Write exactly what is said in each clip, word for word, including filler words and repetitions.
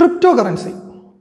Cryptocurrency.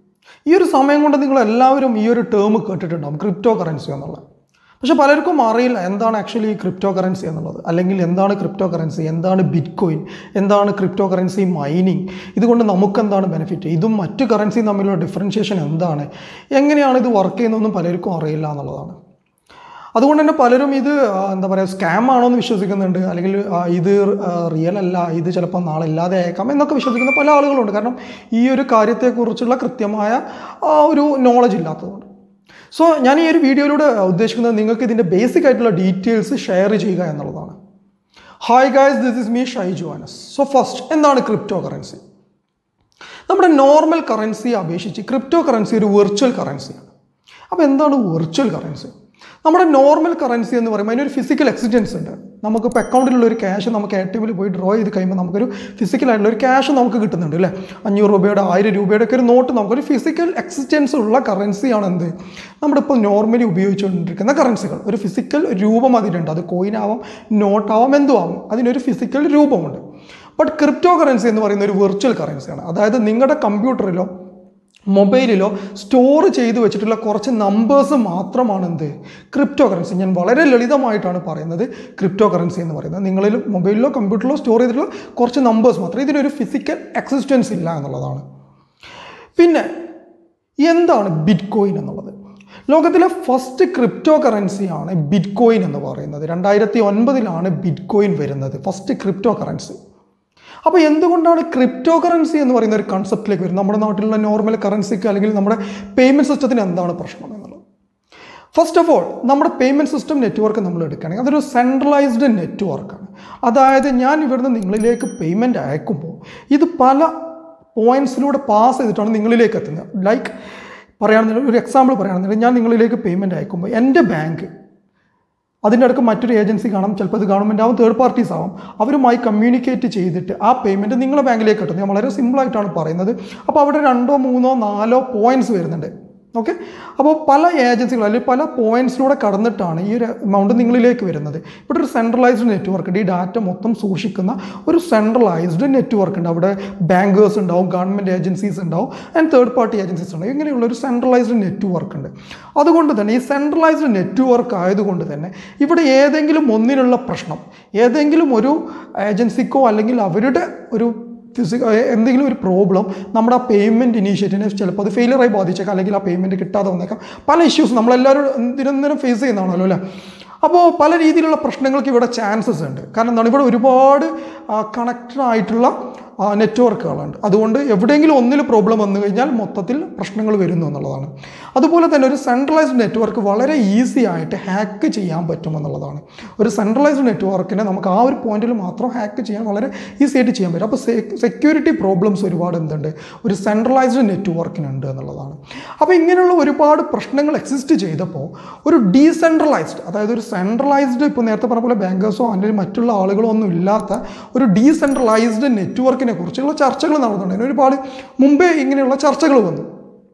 ഈ ഒരു സമയം കൊണ്ട് നിങ്ങൾ എല്ലാവരും ഈ ഒരു ടേം കേട്ടിട്ടുണ്ടാകും, ക്രിപ്റ്റോ കറൻസി എന്നുള്ളത്. പക്ഷെ പലർക്കും അറിയില്ല എന്താണ് ആക്ച്വലി ക്രിപ്റ്റോ കറൻസി എന്നുള്ളത്, അല്ലെങ്കിൽ എന്താണ് ക്രിപ്റ്റോ കറൻസി, എന്താണ് ബിറ്റ് കോയിൻ, എന്താണ് ക്രിപ്റ്റോ കറൻസി മൈനിങ്, ഇതുകൊണ്ട് നമുക്കെന്താണ് ബെനിഫിറ്റ്, ഇതും മറ്റു കറൻസിയും തമ്മിലുള്ള ഡിഫറൻഷിയേഷൻ എന്താണ്, എങ്ങനെയാണ് ഇത് വർക്ക് ചെയ്യുന്നതെന്നും പലർക്കും അറിയില്ല എന്നുള്ളതാണ്. അതുകൊണ്ട് തന്നെ പലരും ഇത് എന്താ പറയുക സ്കാം ആണോ എന്ന് വിശ്വസിക്കുന്നുണ്ട്, അല്ലെങ്കിൽ ഇത് റിയൽ അല്ല, ഇത് ചിലപ്പോൾ നാളെ ഇല്ലാതെ അയക്കാം എന്നൊക്കെ വിശ്വസിക്കുന്ന പല ആളുകളുണ്ട്. കാരണം ഈ ഒരു കാര്യത്തെക്കുറിച്ചുള്ള കൃത്യമായ ഒരു നോളജ് ഇല്ലാത്തതുകൊണ്ട്. സോ ഞാൻ ഈ ഒരു വീഡിയോയിലൂടെ ഉദ്ദേശിക്കുന്നത് നിങ്ങൾക്ക് ഇതിൻ്റെ ബേസിക് ആയിട്ടുള്ള ഡീറ്റെയിൽസ് ഷെയർ ചെയ്യുക എന്നുള്ളതാണ്. Hi guys, this is me ഷൈ ജോനസ്. സോ ഫസ്റ്റ്, എന്താണ് ക്രിപ്റ്റോ കറൻസി? നമ്മുടെ നോർമൽ കറൻസിയെ അപേക്ഷിച്ച് ക്രിപ്റ്റോ കറൻസി ഒരു വെർച്വൽ കറൻസിയാണ്. അപ്പോൾ എന്താണ് വെർച്വൽ കറൻസി? നമ്മുടെ നോർമൽ കറൻസി എന്ന് പറയുമ്പോൾ അതിനൊരു ഫിസിക്കൽ എക്സിസ്റ്റൻസ് ഉണ്ട്. നമുക്കിപ്പോൾ അക്കൗണ്ടിലുള്ള ഒരു ക്യാഷ് നമുക്ക് എ ടി എമ്മിൽ പോയി ഡ്രോ ചെയ്ത് കഴിയുമ്പോൾ നമുക്കൊരു ഫിസിക്കലായിട്ടുള്ള ഒരു ക്യാഷ് നമുക്ക് കിട്ടുന്നുണ്ട് അല്ലേ. അഞ്ഞൂറ് രൂപയുടെ ആയിരം രൂപയുടെ ഒക്കെ ഒരു നോട്ട്, നമുക്കൊരു ഫിസിക്കൽ എക്സിസ്റ്റൻസ് ഉള്ള കറൻസിയാണ് എന്ത് നമ്മളിപ്പോൾ നോർമലി ഉപയോഗിച്ചുകൊണ്ടിരിക്കുന്ന കറൻസികൾ. ഒരു ഫിസിക്കൽ രൂപം അതിലുണ്ട്. അത് കോയിനാവാം, നോട്ടാവാം, എന്തും ആവാം, അതിനൊരു ഫിസിക്കൽ രൂപമുണ്ട്. ബട്ട് ക്രിപ്റ്റോ കറൻസി എന്ന് പറയുന്ന ഒരു വെർച്വൽ കറൻസിയാണ്. അതായത് നിങ്ങളുടെ കമ്പ്യൂട്ടറിലോ മൊബൈലിലോ സ്റ്റോർ ചെയ്ത് വെച്ചിട്ടുള്ള കുറച്ച് നമ്പേഴ്സ് മാത്രമാണ് എന്ത് ക്രിപ്റ്റോ കറൻസി. ഞാൻ വളരെ ലളിതമായിട്ടാണ് പറയുന്നത് ക്രിപ്റ്റോ കറൻസി എന്ന് പറയുന്നത്. നിങ്ങളിൽ മൊബൈലിലോ കമ്പ്യൂട്ടറിലോ സ്റ്റോർ ചെയ്തിട്ടുള്ള കുറച്ച് നമ്പേഴ്സ് മാത്രം, ഇതിനൊരു ഫിസിക്കൽ എക്സിസ്റ്റൻസ് ഇല്ല എന്നുള്ളതാണ്. പിന്നെ എന്താണ് ബിറ്റ് കോയിൻ എന്നുള്ളത്? ലോകത്തിലെ ഫസ്റ്റ് ക്രിപ്റ്റോ കറൻസിയാണ് ബിറ്റ് കോയിൻ എന്ന് പറയുന്നത്. രണ്ടായിരത്തി ഒൻപതിലാണ് ബിറ്റ് കോയിൻ വരുന്നത്, ഫസ്റ്റ് ക്രിപ്റ്റോ കറൻസി. അപ്പോൾ എന്തുകൊണ്ടാണ് ക്രിപ്റ്റോ കറൻസി എന്ന് പറയുന്ന ഒരു കൺസെപ്റ്റിലേക്ക് വരുന്നത്? നമ്മുടെ നാട്ടിലുള്ള നോർമൽ കറൻസിക്ക് അല്ലെങ്കിൽ നമ്മുടെ പേയ്മെൻറ്റ് സിസ്റ്റത്തിന് എന്താണ് പ്രശ്നം എന്നുള്ളത്? ഫസ്റ്റ് ഓഫ് ഓൾ, നമ്മുടെ പേയ്മെൻറ്റ് സിസ്റ്റം നെറ്റ്വർക്ക് നമ്മൾ എടുക്കുകയാണെങ്കിൽ അതൊരു സെൻട്രലൈസ്ഡ് നെറ്റ്വർക്കാണ്. അതായത് ഞാൻ ഇവിടുന്ന് നിങ്ങളിലേക്ക് പേയ്മെൻറ്റ് അയക്കുമ്പോൾ ഇത് പല പോയിൻറ്റ്സിലൂടെ പാസ് ചെയ്തിട്ടാണ് നിങ്ങളിലേക്ക് എത്തുന്നത്. ലൈക്ക് പറയുകയാണെന്നുണ്ടെങ്കിൽ, ഒരു എക്സാമ്പിൾ പറയുകയാണെന്നുണ്ടെങ്കിൽ, ഞാൻ നിങ്ങളിലേക്ക് പേയ്മെൻറ്റ് അയക്കുമ്പോൾ എൻ്റെ ബാങ്ക്, അതിൻ്റെ അടുക്ക് മറ്റൊരു ഏജൻസി കാണാം, ചിലപ്പോൾ അത് ഗവൺമെൻറ് ആവും, തേർഡ് പാർട്ടീസ് ആവും, അവരുമായി കമ്മ്യൂണിക്കേറ്റ് ചെയ്തിട്ട് ആ പേയ്മെൻറ്റ് നിങ്ങളുടെ ബാങ്കിലേക്ക് കിട്ടും. ഞാൻ വളരെ സിമ്പിളായിട്ടാണ് പറയുന്നത്. അപ്പോൾ അവിടെ രണ്ടോ മൂന്നോ നാലോ പോയിൻറ്റ്സ് വരുന്നുണ്ട്. ഓക്കെ, അപ്പോൾ പല ഏജൻസികൾ അല്ലെങ്കിൽ പല പോയിൻറ്റ്സിലൂടെ കടന്നിട്ടാണ് ഈ ഒരു എമൗണ്ട് നിങ്ങളിലേക്ക് വരുന്നത്. ഇവിടെ ഒരു സെൻട്രലൈസ്ഡ് നെറ്റ്വർക്ക് ഉണ്ട്. ഈ ഡാറ്റ മൊത്തം സൂക്ഷിക്കുന്ന ഒരു സെൻട്രലൈസ്ഡ് നെറ്റ്വർക്ക് ഉണ്ട്. അവിടെ ബാങ്കേഴ്സ് ഉണ്ടാവും, ഗവൺമെൻറ് ഏജൻസീസ് ഉണ്ടാവും, ആൻഡ് തേർഡ് പാർട്ടി ഏജൻസീസ് ഉണ്ടാവും. ഇങ്ങനെയുള്ള ഒരു സെൻട്രലൈസ്ഡ് നെറ്റ്വർക്ക് ഉണ്ട്. അതുകൊണ്ട് തന്നെ ഈ സെൻട്രലൈസ്ഡ് നെറ്റ്വർക്ക് ആയതുകൊണ്ട് തന്നെ ഇവിടെ ഏതെങ്കിലും ഒന്നിനുള്ള പ്രശ്നം, ഏതെങ്കിലും ഒരു ഏജൻസിക്കോ അല്ലെങ്കിൽ അവരുടെ ഒരു ഫിസിക്ക എന്തെങ്കിലും ഒരു പ്രോബ്ലം നമ്മുടെ ആ പേയ്മെൻറ്റ് ഇനീഷ്യേറ്റീവിനെ ചിലപ്പോൾ അത് ഫെയിലിയറായി ബാധിച്ചേക്കാം, അല്ലെങ്കിൽ ആ പേയ്മെൻറ്റ് കിട്ടാതെ വന്നേക്കാം. പല ഇഷ്യൂസ് നമ്മളെല്ലാവരും നിരന്തരം ഫേസ് ചെയ്യുന്നതാണല്ലോ അല്ലേ. അപ്പോൾ പല രീതിയിലുള്ള പ്രശ്നങ്ങൾക്ക് ഇവിടെ ചാൻസസ് ഉണ്ട്. കാരണം എന്താണ്, ഇവിടെ ഒരുപാട് കണക്റ്റഡ് ആയിട്ടുള്ള നെറ്റ്വർക്കുകളുണ്ട്. അതുകൊണ്ട് എവിടെയെങ്കിലും ഒന്നിൽ പ്രോബ്ലം വന്നു കഴിഞ്ഞാൽ മൊത്തത്തിൽ പ്രശ്നങ്ങൾ വരുന്നു എന്നുള്ളതാണ്. അതുപോലെ തന്നെ ഒരു സെൻട്രലൈസ്ഡ് നെറ്റ്വർക്ക് വളരെ ഈസി ആയിട്ട് ഹാക്ക് ചെയ്യാൻ പറ്റുമെന്നുള്ളതാണ്. ഒരു സെൻട്രലൈസ്ഡ് നെറ്റ്വർക്കിനെ നമുക്ക് ആ ഒരു പോയിന്റിൽ മാത്രം ഹാക്ക് ചെയ്യാൻ വളരെ ഈസി ആയിട്ട് ചെയ്യാൻ പറ്റും. അപ്പോൾ സെക്യൂരിറ്റി പ്രോബ്ലംസ് ഒരുപാട് എന്തുണ്ട് ഒരു സെൻട്രലൈസ്ഡ് നെറ്റ്വർക്കിനുണ്ട് എന്നുള്ളതാണ്. അപ്പോൾ ഇങ്ങനെയുള്ള ഒരുപാട് പ്രശ്നങ്ങൾ എക്സിസ്റ്റ് ചെയ്തപ്പോൾ ഒരു ഡീസെൻട്രലൈസ്ഡ്, അതായത് ഒരു സെൻട്രലൈസ്ഡ്, ഇപ്പോൾ നേരത്തെ പറഞ്ഞ പോലെ ബാങ്കേഴ്സോ അല്ലെങ്കിൽ മറ്റുള്ള ആളുകളോ ഒന്നും ഇല്ലാത്ത ഒരു ഡീസെൻട്രലൈസ്ഡ് നെറ്റ്വർക്കിനെ കുറിച്ചുള്ള ചർച്ചകൾ നടന്നുകൊണ്ടിരുന്നു. ഒരുപാട് മുമ്പേ ഇങ്ങനെയുള്ള ചർച്ചകൾ വന്നു.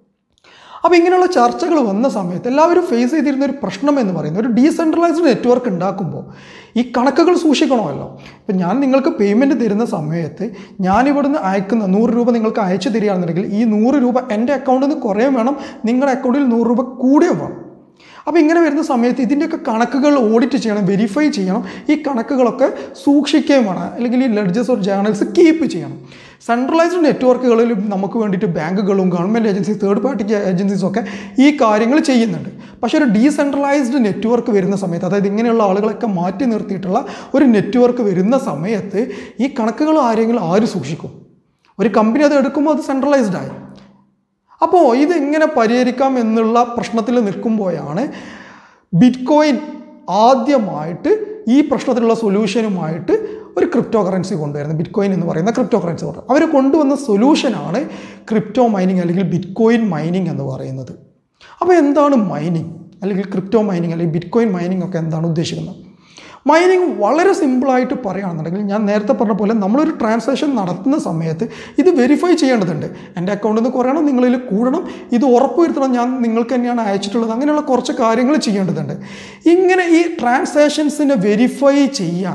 അപ്പോൾ ഇങ്ങനെയുള്ള ചർച്ചകൾ വന്ന സമയത്ത് എല്ലാവരും ഫേസ് ചെയ്തിരുന്ന ഒരു പ്രശ്നം എന്ന് പറയുന്നത്, ഒരു ഡീസെൻട്രലൈസ്ഡ് നെറ്റ്വർക്ക് ഉണ്ടാക്കുമ്പോൾ ഈ കണക്കുകൾ സൂക്ഷിക്കണമല്ലോ. ഇപ്പം ഞാൻ നിങ്ങൾക്ക് പേയ്മെൻറ്റ് തരുന്ന സമയത്ത് ഞാനിവിടുന്ന് അയക്കുന്ന നൂറ് രൂപ നിങ്ങൾക്ക് അയച്ചു തരികയാണെന്നുണ്ടെങ്കിൽ ഈ നൂറ് രൂപ എൻ്റെ അക്കൗണ്ടിൽ നിന്ന് കുറേ വേണം, നിങ്ങളുടെ അക്കൗണ്ടിൽ നൂറ് രൂപ കൂടെ വേണം. അപ്പോൾ ഇങ്ങനെ വരുന്ന സമയത്ത് ഇതിൻ്റെയൊക്കെ കണക്കുകൾ ഓഡിറ്റ് ചെയ്യണം, വെരിഫൈ ചെയ്യണം, ഈ കണക്കുകളൊക്കെ സൂക്ഷിക്കുകയും വേണം, അല്ലെങ്കിൽ ഈ ലെഡ്ജേഴ്സ് ഓർ ജേർണൽസ് കീപ്പ് ചെയ്യണം. സെൻട്രലൈസ്ഡ് നെറ്റ്വർക്കുകളിൽ നമുക്ക് വേണ്ടിയിട്ട് ബാങ്കുകളും ഗവൺമെൻറ് ഏജൻസീസ്, തേർഡ് പാർട്ടി ഏജൻസീസും ഒക്കെ ഈ കാര്യങ്ങൾ ചെയ്യുന്നുണ്ട്. പക്ഷേ ഒരു ഡീസെൻട്രലൈസ്ഡ് നെറ്റ്വർക്ക് വരുന്ന സമയത്ത്, അതായത് ഇങ്ങനെയുള്ള ആളുകളൊക്കെ മാറ്റി നിർത്തിയിട്ടുള്ള ഒരു നെറ്റ്വർക്ക് വരുന്ന സമയത്ത് ഈ കണക്കുകൾ ആരെങ്കിലും ആര് സൂക്ഷിക്കും? ഒരു കമ്പനി അത് എടുക്കുമ്പോൾ അത് സെൻട്രലൈസ്ഡ് ആയി. അപ്പോൾ ഇതെങ്ങനെ പരിഹരിക്കാം എന്നുള്ള പ്രശ്നത്തിൽ നിൽക്കുമ്പോഴാണ് ബിറ്റ് കോയിൻ ആദ്യമായിട്ട് ഈ പ്രശ്നത്തിലുള്ള സൊല്യൂഷനുമായിട്ട് ഒരു ക്രിപ്റ്റോ കറൻസി കൊണ്ടുവരുന്നത്. ബിറ്റ് കോയിൻ എന്ന് പറയുന്ന ക്രിപ്റ്റോ കറൻസി കൊണ്ട് അവർ കൊണ്ടുവന്ന സൊല്യൂഷനാണ് ക്രിപ്റ്റോ മൈനിങ് അല്ലെങ്കിൽ ബിറ്റ് കോയിൻ മൈനിങ് എന്ന് പറയുന്നത്. അപ്പോൾ എന്താണ് മൈനിങ് അല്ലെങ്കിൽ ക്രിപ്റ്റോ മൈനിങ് അല്ലെങ്കിൽ ബിറ്റ് കോയിൻ മൈനിങ് ഒക്കെ എന്താണ് ഉദ്ദേശിക്കുന്നത്? മൈനിങ് വളരെ സിമ്പിളായിട്ട് പറയുകയാണെന്നുണ്ടെങ്കിൽ, ഞാൻ നേരത്തെ പറഞ്ഞ പോലെ നമ്മളൊരു ട്രാൻസാക്ഷൻ നടത്തുന്ന സമയത്ത് ഇത് വെരിഫൈ ചെയ്യേണ്ടതുണ്ട്. എൻ്റെ അക്കൗണ്ടിൽ നിന്ന് കുറയണം, നിങ്ങളിൽ കൂടണം, ഇത് ഉറപ്പുവരുത്തണം ഞാൻ നിങ്ങൾക്ക് തന്നെയാണ് അയച്ചിട്ടുള്ളത്, അങ്ങനെയുള്ള കുറച്ച് കാര്യങ്ങൾ ചെയ്യേണ്ടതുണ്ട്. ഇങ്ങനെ ഈ ട്രാൻസാക്ഷൻസിനെ വെരിഫൈ ചെയ്യാൻ,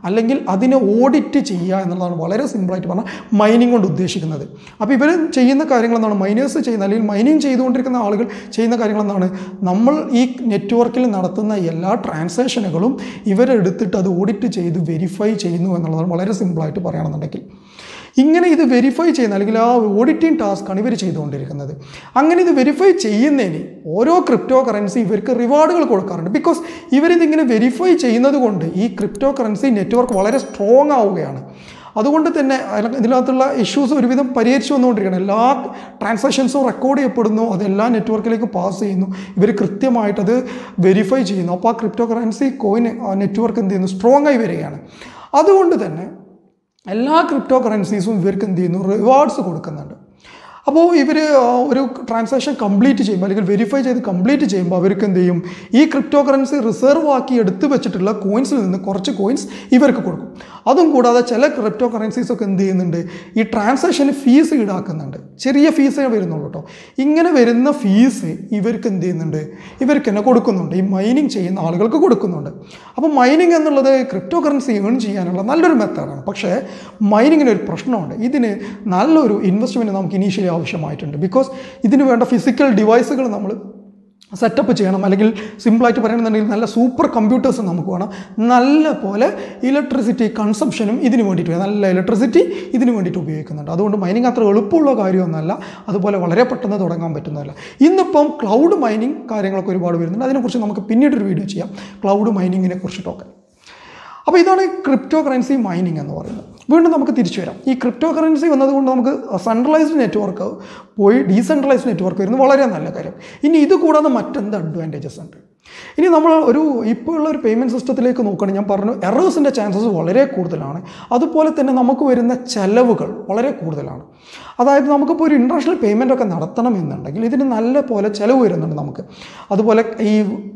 അല്ലെങ്കിൽ അതിനെ ഓഡിറ്റ് ചെയ്യുക എന്നുള്ളതാണ് വളരെ സിമ്പിളായിട്ട് പറഞ്ഞാൽ മൈനിങ് കൊണ്ട് ഉദ്ദേശിക്കുന്നത്. അപ്പോൾ ഇവർ ചെയ്യുന്ന കാര്യങ്ങൾ എന്താണ്, മൈനേഴ്സ് ചെയ്യുന്ന അല്ലെങ്കിൽ മൈനിങ് ചെയ്തുകൊണ്ടിരിക്കുന്ന ആളുകൾ ചെയ്യുന്ന കാര്യങ്ങൾ എന്താണ്, നമ്മൾ ഈ നെറ്റ്വർക്കിൽ നടത്തുന്ന എല്ലാ ട്രാൻസാക്ഷനുകളും ഇവരെടുത്തിട്ട് അത് ഓഡിറ്റ് ചെയ്ത് വെരിഫൈ ചെയ്യുന്നു എന്നുള്ളതാണ് വളരെ സിമ്പിളായിട്ട് പറയുകയാണെന്നുണ്ടെങ്കിൽ. ഇങ്ങനെ ഇത് വെരിഫൈ ചെയ്യുന്ന അല്ലെങ്കിൽ ആ ഓഡിറ്റിംഗ് ടാസ്ക്കാണ് ഇവർ ചെയ്തുകൊണ്ടിരിക്കുന്നത്. അങ്ങനെ ഇത് വെരിഫൈ ചെയ്യുന്നതിന് ഓരോ ക്രിപ്റ്റോ കറൻസി ഇവർക്ക് റിവാർഡുകൾ കൊടുക്കാറുണ്ട്. ബിക്കോസ് ഇവരിതിങ്ങനെ വെരിഫൈ ചെയ്യുന്നത് കൊണ്ട് ഈ ക്രിപ്റ്റോ കറൻസി നെറ്റ്വർക്ക് വളരെ സ്ട്രോങ് ആവുകയാണ്. അതുകൊണ്ട് തന്നെ ഇതിനകത്തുള്ള ഇഷ്യൂസ് ഒരുവിധം പരിഹരിച്ചു വന്നുകൊണ്ടിരിക്കുകയാണ്. എല്ലാ ട്രാൻസാക്ഷൻസും റെക്കോർഡ് ചെയ്യപ്പെടുന്നു, അതെല്ലാ നെറ്റ്വർക്കിലേക്ക് പാസ് ചെയ്യുന്നു, ഇവർ കൃത്യമായിട്ടത് വെരിഫൈ ചെയ്യുന്നു. അപ്പോൾ ആ ക്രിപ്റ്റോ കറൻസി കോയിൻ നെറ്റ്വർക്ക് എന്ത് ചെയ്യുന്നു, സ്ട്രോങ് ആയി വരികയാണ്. അതുകൊണ്ട് തന്നെ എല്ലാ ക്രിപ്റ്റോ കറൻസീസും ഇവർക്ക് എന്ത് ചെയ്യുന്നു, റിവാർഡ്സ് കൊടുക്കുന്നുണ്ട്. അപ്പോൾ ഇവർ ഒരു ട്രാൻസാക്ഷൻ കംപ്ലീറ്റ് ചെയ്യുമ്പോൾ അല്ലെങ്കിൽ വെരിഫൈ ചെയ്ത് കംപ്ലീറ്റ് ചെയ്യുമ്പോൾ അവർക്ക് എന്ത് ചെയ്യും, ഈ ക്രിപ്റ്റോ കറൻസി റിസർവ് ആക്കി എടുത്തു വെച്ചിട്ടുള്ള കോയിൻസിൽ നിന്ന് കുറച്ച് കോയിൻസ് ഇവർക്ക് കൊടുക്കും. അതും കൂടാതെ ചില ക്രിപ്റ്റോ കറൻസീസൊക്കെ എന്ത് ചെയ്യുന്നുണ്ട്, ഈ ട്രാൻസാക്ഷന് ഫീസ് ഈടാക്കുന്നുണ്ട്. ചെറിയ ഫീസേ വരുന്നുള്ളൂ കേട്ടോ. ഇങ്ങനെ വരുന്ന ഫീസ് ഇവർക്ക് എന്ത് ചെയ്യുന്നുണ്ട്, ഇവർക്ക് തന്നെ കൊടുക്കുന്നുണ്ട്, ഈ മൈനിങ് ചെയ്യുന്ന ആളുകൾക്ക് കൊടുക്കുന്നുണ്ട്. അപ്പോൾ മൈനിങ് എന്നുള്ളത് ക്രിപ്റ്റോ കറൻസി ഏൺ ചെയ്യാനുള്ള നല്ലൊരു മെത്തേഡാണ്. പക്ഷേ മൈനിങ്ങിന് ഒരു പ്രശ്നമുണ്ട്. ഇതിന് നല്ലൊരു ഇൻവെസ്റ്റ്മെൻറ്റ് നമുക്ക് ഇനീഷ്യലി ആവശ്യമായിട്ടുണ്ട്. ബിക്കോസ് ഇതിന് വേണ്ട ഫിസിക്കൽ ഡിവൈസുകൾ നമ്മൾ സെറ്റപ്പ് ചെയ്യണം. അല്ലെങ്കിൽ സിമ്പിളായിട്ട് പറയണമെന്നുണ്ടെങ്കിൽ നല്ല സൂപ്പർ കമ്പ്യൂട്ടേഴ്സ് നമുക്ക് വേണം. നല്ല പോലെ ഇലക്ട്രിസിറ്റി കൺസംഷനും ഇതിന് വേണ്ടിയിട്ട് നല്ല ഇലക്ട്രിസിറ്റി ഇതിന് വേണ്ടിയിട്ട് ഉപയോഗിക്കുന്നുണ്ട്. അതുകൊണ്ട് മൈനിങ് അത്ര എളുപ്പമുള്ള കാര്യമൊന്നുമല്ല, അതുപോലെ വളരെ പെട്ടെന്ന് തുടങ്ങാൻ പറ്റുന്നതല്ല. ഇന്നിപ്പം ക്ലൗഡ് മൈനിങ് കാര്യങ്ങളൊക്കെ ഒരുപാട് വരുന്നുണ്ട്. അതിനെക്കുറിച്ച് നമുക്ക് പിന്നീടൊരു വീഡിയോ ചെയ്യാം, ക്ലൗഡ് മൈനിങ്ങിനെ കുറിച്ചിട്ടൊക്കെ. അപ്പോൾ ഇതാണ് ക്രിപ്റ്റോ കറൻസി മൈനിങ് എന്ന് പറയുന്നത്. വീണ്ടും നമുക്ക് തിരിച്ചു വരാം. ഈ ക്രിപ്റ്റോ കറൻസി വന്നതുകൊണ്ട് നമുക്ക് സെൻട്രലൈസ്ഡ് നെറ്റ്വർക്ക് പോയി ഡീസെൻട്രലൈസ്ഡ് നെറ്റ്വർക്ക് വരുന്നത് വളരെ നല്ല കാര്യം. ഇനി ഇത് കൂടാതെ മറ്റെന്ത് അഡ്വാൻറ്റേജസ് ഉണ്ട്? ഇനി നമ്മൾ ഒരു ഇപ്പോൾ ഉള്ള ഒരു പേയ്മെൻറ്റ് സിസ്റ്റത്തിലേക്ക് നോക്കുകയാണെങ്കിൽ ഞാൻ പറഞ്ഞു എറേഴ്സിൻ്റെ ചാൻസസ് വളരെ കൂടുതലാണ്. അതുപോലെ തന്നെ നമുക്ക് വരുന്ന ചെലവുകൾ വളരെ കൂടുതലാണ്. അതായത് നമുക്കിപ്പോൾ ഒരു ഇൻ്റർനാഷണൽ പേയ്മെൻ്റ് ഒക്കെ നടത്തണമെന്നുണ്ടെങ്കിൽ ഇതിന് നല്ല പോലെ ചിലവ് വരുന്നുണ്ട് നമുക്ക്. അതുപോലെ ഈ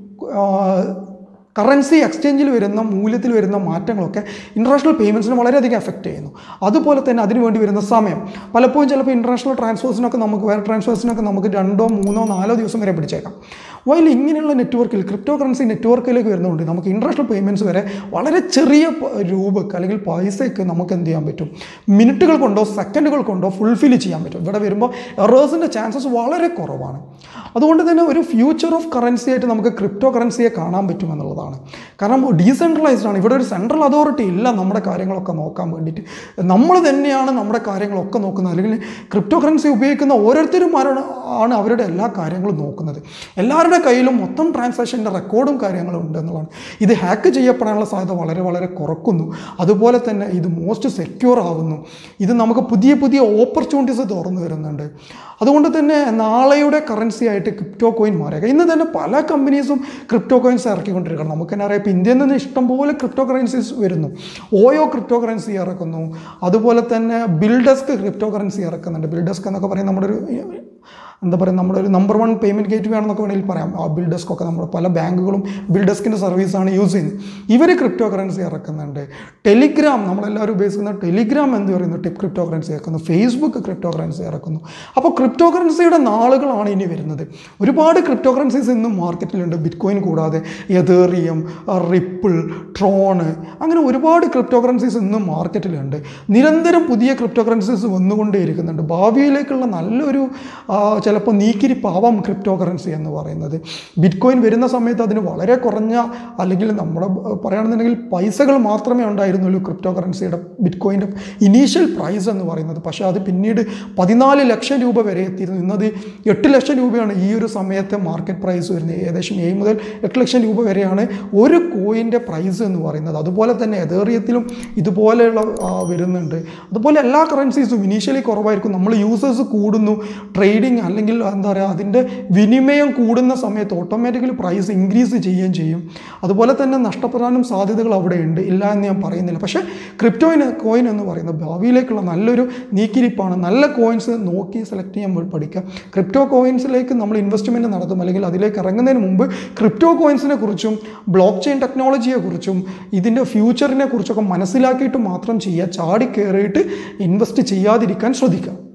കറൻസി എക്സ്ചേഞ്ചിൽ വരുന്ന മൂല്യത്തിൽ വരുന്ന മാറ്റങ്ങളൊക്കെ ഇൻ്റർനാഷണൽ പേയ്മെൻറ്റ്സിനെ വളരെയധികം എഫക്റ്റ് ചെയ്യുന്നു. അതുപോലെ തന്നെ അതിന് വേണ്ടി വരുന്ന സമയം പലപ്പോഴും ചിലപ്പോൾ ഇൻ്റർനാഷണൽ ട്രാൻസ്ഫേഴ്സിനൊക്കെ നമുക്ക് വേറെ ട്രാൻസ്ഫേഴ്സിനൊക്കെ നമുക്ക് രണ്ടോ മൂന്നോ നാലോ ദിവസം വരെ പിടിച്ചേക്കാം. വൈൽ ഇങ്ങനെയുള്ള നെറ്റ്വർക്കിൽ ക്രിപ്റ്റോ കറൻസി നെറ്റ്വർക്കിലേക്ക് വരുന്നതുകൊണ്ട് നമുക്ക് ഇൻ്റർനാഷണൽ പേയ്മെൻറ്റ്സ് വരെ വളരെ ചെറിയ രൂപക്ക് അല്ലെങ്കിൽ പൈസയ്ക്ക് നമുക്ക് എന്ത് ചെയ്യാൻ പറ്റും, മിനിറ്റുകൾ കൊണ്ടോ സെക്കൻഡുകൾ കൊണ്ടോ ഫുൾഫിൽ ചെയ്യാൻ പറ്റും. ഇവിടെ വരുമ്പോൾ എറേഴ്സിൻ്റെ ചാൻസസ് വളരെ കുറവാണ്. അതുകൊണ്ട് തന്നെ ഒരു ഫ്യൂച്ചർ ഓഫ് കറൻസി ആയിട്ട് നമുക്ക് ക്രിപ്റ്റോ കറൻസിയെ കാണാൻ പറ്റുമെന്നുള്ളതാണ്. കാരണം ഡീസെൻട്രലൈസ്ഡ് ആണ്. ഇവിടെ ഒരു സെൻട്രൽ അതോറിറ്റി ഇല്ല നമ്മുടെ കാര്യങ്ങളൊക്കെ നോക്കാൻ വേണ്ടിയിട്ട്. നമ്മൾ തന്നെയാണ് നമ്മുടെ കാര്യങ്ങളൊക്കെ നോക്കുന്നത്. അല്ലെങ്കിൽ ക്രിപ്റ്റോ കറൻസി ഉപയോഗിക്കുന്ന ഓരോരുത്തരും ആണ് അവരുടെ എല്ലാ കാര്യങ്ങളും നോക്കുന്നത്. എല്ലാവരുടെ കയ്യിലും മൊത്തം ട്രാൻസാക്ഷൻ്റെ റെക്കോർഡും കാര്യങ്ങളും ഉണ്ട് എന്നുള്ളതാണ്. ഇത് ഹാക്ക് ചെയ്യപ്പെടാനുള്ള സാധ്യത വളരെ വളരെ കുറക്കുന്നു. അതുപോലെ തന്നെ ഇത് മോസ്റ്റ് സെക്യൂർ ആവുന്നു. ഇത് നമുക്ക് പുതിയ പുതിയ ഓപ്പർച്യൂണിറ്റീസ് തുറന്നു വരുന്നുണ്ട്. അതുകൊണ്ട് തന്നെ നാളെയുടെ കറൻസി ആയിട്ട് ക്രിപ്റ്റോ കോയിൻ മാറിയേക്കാം. ഇന്ന് തന്നെ പല കമ്പനീസും ക്രിപ്റ്റോ കോയിൻസ് ഇറക്കിക്കൊണ്ടിരിക്കണം. നമുക്ക് തന്നെ അറിയാം, ഇപ്പോൾ ഇന്ത്യയിൽ നിന്ന് ഇഷ്ടംപോലെ ക്രിപ്റ്റോ കറൻസീസ് വരുന്നു. ഓയോ ക്രിപ്റ്റോ കറൻസി ഇറക്കുന്നു. അതുപോലെ തന്നെ ബിൽഡെസ്ക് ക്രിപ്റ്റോ കറൻസി ഇറക്കുന്നുണ്ട്. ബിൽഡെസ്ക് എന്നൊക്കെ പറയും നമ്മുടെ ഒരു എന്താ പറയുക, നമ്മുടെ ഒരു number one payment gateway ആണെന്നൊക്കെ വേണമെങ്കിൽ പറയാം. ആ ബിൽഡെസ്ക് ഒക്കെ നമ്മുടെ പല ബാങ്കുകളും ബിൽഡെസ്കിൻ്റെ സർവീസാണ് യൂസ് ചെയ്യുന്നത്. ഇവർ ക്രിപ്റ്റോ കറൻസി ഇറക്കുന്നുണ്ട്. ടെലിഗ്രാം നമ്മളെല്ലാവരും ഉപയോഗിക്കുന്ന ടെലിഗ്രാം എന്ന് പറയുന്ന ടിപ്പ് ക്രിപ്റ്റോ കറൻസി ഇറക്കുന്നു. ഫേസ്ബുക്ക് ക്രിപ്റ്റോ കറൻസി ഇറക്കുന്നു. അപ്പോൾ ക്രിപ്റ്റോ കറൻസിയുടെ നാളുകളാണ് ഇനി വരുന്നത്. ഒരുപാട് ക്രിപ്റ്റോ കറൻസീസ് ഇന്നും മാർക്കറ്റിലുണ്ട്. ബിറ്റ്കോയിൻ കൂടാതെ എതേറിയം, റിപ്പിൾ, ട്രോണ്, അങ്ങനെ ഒരുപാട് ക്രിപ്റ്റോ കറൻസീസ് ഇന്നും മാർക്കറ്റിലുണ്ട്. നിരന്തരം പുതിയ ക്രിപ്റ്റോ കറൻസീസ് വന്നുകൊണ്ടേയിരിക്കുന്നുണ്ട്. ഭാവിയിലേക്കുള്ള നല്ലൊരു ചിലപ്പോൾ നീക്കിരിപ്പാവാം ക്രിപ്റ്റോ കറൻസി എന്ന് പറയുന്നത്. ബിറ്റ്കോയിൻ വരുന്ന സമയത്ത് അതിന് വളരെ കുറഞ്ഞ അല്ലെങ്കിൽ നമ്മുടെ പറയുകയാണെന്നുണ്ടെങ്കിൽ പൈസകൾ മാത്രമേ ഉണ്ടായിരുന്നുള്ളൂ ക്രിപ്റ്റോ കറൻസിയുടെ ബിറ്റ്കോയിൻ്റെ ഇനീഷ്യൽ പ്രൈസ് എന്ന് പറയുന്നത്. പക്ഷേ അത് പിന്നീട് പതിനാല് ലക്ഷം രൂപ വരെ എത്തിയിരുന്നു. ഇന്നത് എട്ട് ലക്ഷം രൂപയാണ് ഈ ഒരു സമയത്തെ മാർക്കറ്റ് പ്രൈസ് വരുന്നത്. ഏകദേശം ഏഴ് മുതൽ എട്ട് ലക്ഷം രൂപ വരെയാണ് ഒരു കോയിൻ്റെ പ്രൈസ് എന്ന് പറയുന്നത്. അതുപോലെ തന്നെ എതേറിയത്തിലും ഇതുപോലെയുള്ള വരുന്നുണ്ട്. അതുപോലെ എല്ലാ കറൻസീസും ഇനീഷ്യലി കുറവായിരിക്കും. നമ്മൾ യൂസേഴ്സ് കൂടുന്നു, ട്രേഡിങ് അല്ലെങ്കിൽ എന്താ പറയുക അതിൻ്റെ വിനിമയം കൂടുന്ന സമയത്ത് ഓട്ടോമാറ്റിക്കലി പ്രൈസ് ഇൻക്രീസ് ചെയ്യുകയും ചെയ്യും. അതുപോലെ തന്നെ നഷ്ടപ്പെടാനും സാധ്യതകൾ അവിടെയുണ്ട്, ഇല്ല എന്ന് ഞാൻ പറയുന്നില്ല. പക്ഷേ ക്രിപ്റ്റോയിന് കോയിൻ എന്ന് പറയുന്നത് ഭാവിയിലേക്കുള്ള നല്ലൊരു നീക്കിരിപ്പാണ്. നല്ല കോയിൻസ് നോക്കി സെലക്ട് ചെയ്യാൻ പഠിക്കുക. ക്രിപ്റ്റോ കോയിൻസിലേക്ക് നമ്മൾ ഇൻവെസ്റ്റ്മെൻറ്റ് നടത്തും അല്ലെങ്കിൽ അതിലേക്ക് ഇറങ്ങുന്നതിന് മുമ്പ് ക്രിപ്റ്റോ കോയിൻസിനെ കുറിച്ചും ബ്ലോക്ക് ചെയിൻ ടെക്നോളജിയെ കുറിച്ചും ഇതിൻ്റെ ഫ്യൂച്ചറിനെ കുറിച്ചൊക്കെ മനസ്സിലാക്കിയിട്ട് മാത്രം ചെയ്യുക. ചാടി കയറിയിട്ട് ഇൻവെസ്റ്റ് ചെയ്യാതിരിക്കാൻ ശ്രദ്ധിക്കുക.